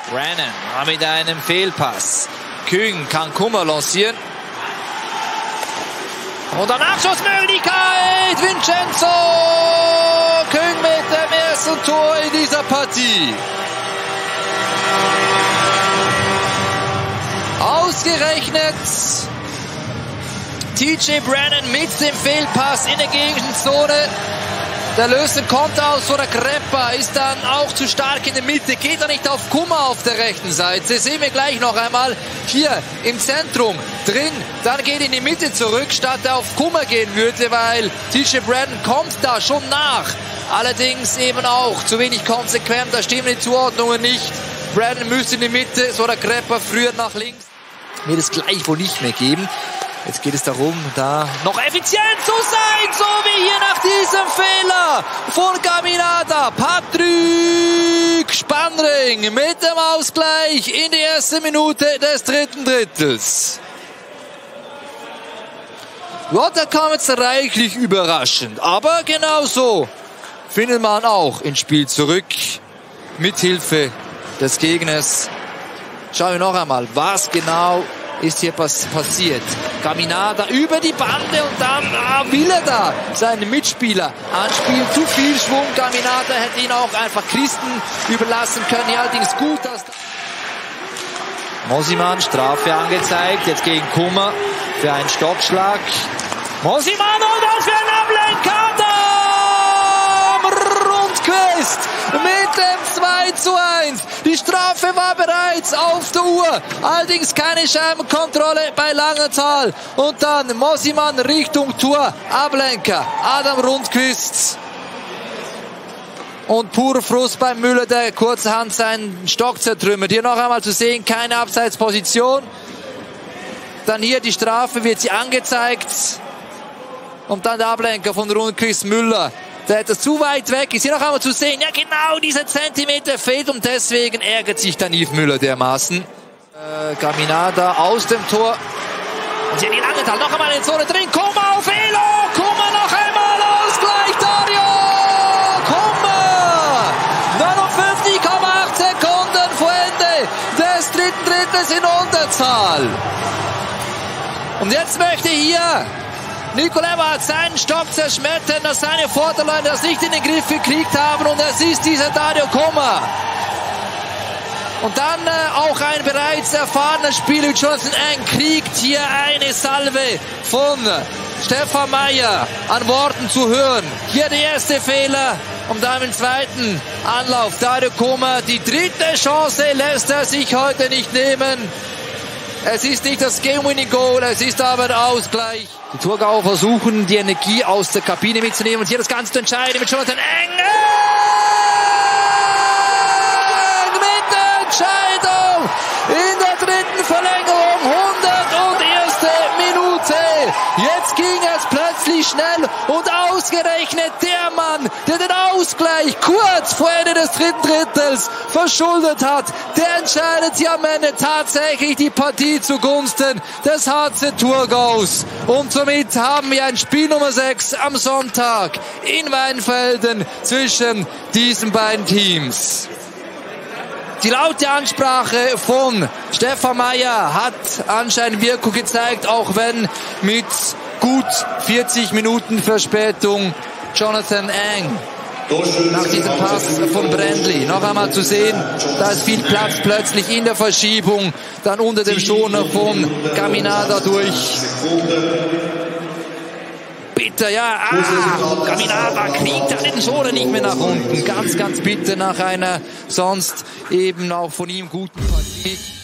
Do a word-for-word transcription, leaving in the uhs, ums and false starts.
Brannan mit einem Fehlpass. Küng kann Kummer lancieren. Und eine Abschussmöglichkeit. Vincenzo Küng mit dem ersten Tor in dieser Partie. Ausgerechnet T J Brannan mit dem Fehlpass in der Gegenzone. Der Löse kommt aus von der Krepper, ist dann auch zu stark in der Mitte, geht er nicht auf Kummer auf der rechten Seite. Sehen wir gleich noch einmal hier im Zentrum drin, dann geht in die Mitte zurück, statt er auf Kummer gehen würde, weil T J Brannan kommt da schon nach. Allerdings eben auch zu wenig konsequent, da stimmen die Zuordnungen nicht. Brannan müsste in die Mitte, so der Krepper früher nach links. Wird es gleich wohl nicht mehr geben. Jetzt geht es darum, da noch effizient zu sein, so wie hier nach diesem Fehler von Caminada. Patrick Spannring mit dem Ausgleich in die erste Minute des dritten Drittels. Ja, der kam jetzt reichlich überraschend, aber genauso findet man auch ins Spiel zurück, mithilfe des Gegners. Schauen wir noch einmal, was genau ist hier pass passiert. Caminada über die Bande und dann ah, will er da seinen Mitspieler anspielen. Zu viel Schwung. Caminada hätte ihn auch einfach Christen überlassen können. Ja, allerdings gut, dass Mosimann, Strafe angezeigt. Jetzt gegen Kummer für einen Stockschlag. Mosimann und was für ein Ablenker! Rundqvist mit dem zwei zu eins. Die Strafe war bereits auf der Uhr. Allerdings keine Scheibenkontrolle bei Langenthal. Und dann Mosimann Richtung Tor. Ablenker. Adam Rundqvist. Und purer Frust beim Müller, der kurzerhand seinen Stock zertrümmert. Hier noch einmal zu sehen, keine Abseitsposition. Dann hier die Strafe, wird sie angezeigt. Und dann der Ablenker von Rundqvist Müller. Der etwas zu weit weg ist. Hier noch einmal zu sehen, ja genau dieser Zentimeter fehlt und deswegen ärgert sich dann Yves Müller dermaßen. Äh, Caminada aus dem Tor. Und hier die Langenthal, noch einmal in der Zone drin. Kummer auf Elo, Kummer noch einmal, Ausgleich, Dario Kummer. neunundfünfzig Komma acht Sekunden vor Ende des dritten Drittels in Unterzahl. Und jetzt möchte hier Nikoleva hat seinen Stock zerschmettert, dass seine Vorderleute das nicht in den Griff gekriegt haben und es ist dieser Dario Kummer. Und dann äh, auch ein bereits erfahrener Spieler wie Jonathan Eng kriegt hier eine Salve von Stefan Meyer an Worten zu hören. Hier der erste Fehler und dann im zweiten Anlauf Dario Kummer. Die dritte Chance lässt er sich heute nicht nehmen. Es ist nicht das Game-Winning-Goal, es ist aber der Ausgleich. Die Thurgauer versuchen, die Energie aus der Kabine mitzunehmen und hier das Ganze zu entscheiden mit Jonathan Eng. Mit der Entscheidung in der dritten Verlängerung, hunderterste Minute. Jetzt ging es plötzlich schnell und ausgerechnet der Mann, der den Ausgleich kurz vor Ende des dritten Drittels verschuldet hat, der entscheidet hier am Ende tatsächlich die Partie zugunsten des H C Thurgaus. Und somit haben wir ein Spiel Nummer sechs am Sonntag in Weinfelden zwischen diesen beiden Teams. Die laute Ansprache von Stefan Meyer hat anscheinend Wirkung gezeigt, auch wenn mit gut vierzig Minuten Verspätung. Jonathan Eng nach diesem Pass von Brändli. Noch einmal zu sehen, da ist viel Platz plötzlich in der Verschiebung, dann unter dem Schoner von Caminada durch. Bitter, ja, ah, Caminada kriegt da den Schoner nicht mehr nach unten. Ganz, ganz bitter nach einer sonst eben auch von ihm guten Partie.